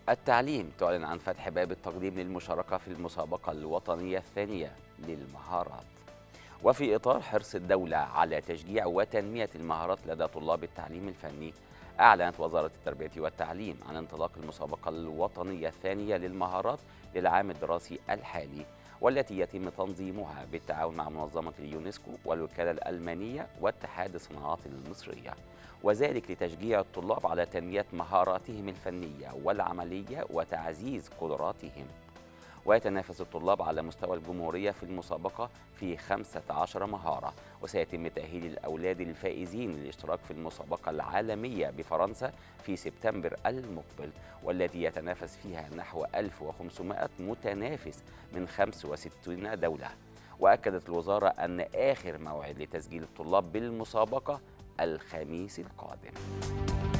التعليم تعلن عن فتح باب التقديم للمشاركة في المسابقة الوطنية الثانية للمهارات. وفي إطار حرص الدولة على تشجيع وتنمية المهارات لدى طلاب التعليم الفني، أعلنت وزارة التربية والتعليم عن انطلاق المسابقة الوطنية الثانية للمهارات للعام الدراسي الحالي، والتي يتم تنظيمها بالتعاون مع منظمة اليونسكو والوكالة الألمانية واتحاد الصناعات المصرية، وذلك لتشجيع الطلاب على تنمية مهاراتهم الفنية والعملية وتعزيز قدراتهم. ويتنافس الطلاب على مستوى الجمهورية في المسابقة في 15 مهارة، وسيتم تأهيل الأولاد الفائزين للاشتراك في المسابقة العالمية بفرنسا في سبتمبر المقبل، والتي يتنافس فيها نحو 1500 متنافس من 65 دولة. وأكدت الوزارة أن آخر موعد لتسجيل الطلاب بالمسابقة الخميس القادم.